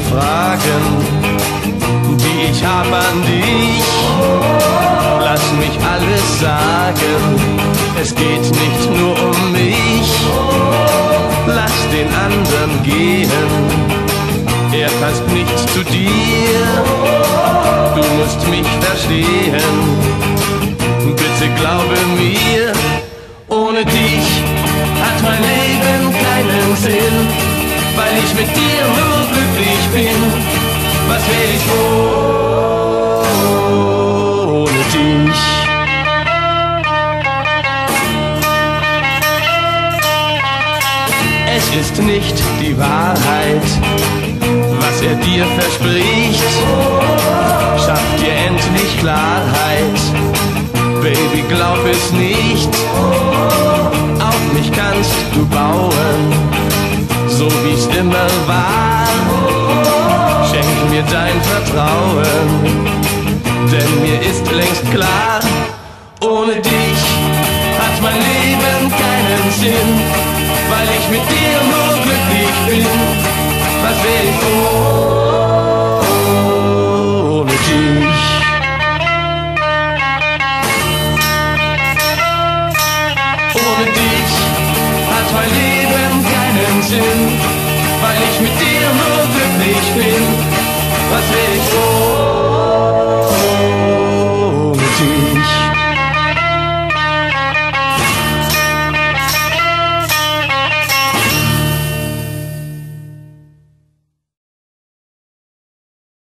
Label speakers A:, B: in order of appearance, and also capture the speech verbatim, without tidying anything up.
A: Fragen, die ich hab an dich. Lass mich alles sagen, es geht nicht nur um mich. Lass den anderen gehen, er passt nicht zu dir. Du musst mich verstehen, bitte glaube mir. Ohne dich hat mein Leben keinen Sinn, weil ich mit dir nur glücklich bin. Was wär ich ohne dich? Es ist nicht die Wahrheit, was er dir verspricht. Schaff dir endlich Klarheit, Baby, glaub es nicht. Auf mich kannst du bauen, so wie's immer war. Schenk mir dein Vertrauen, denn mir ist längst klar, ohne dich hat mein Leben keinen Sinn, weil ich mit dir nur glücklich bin. Was wär ich ohne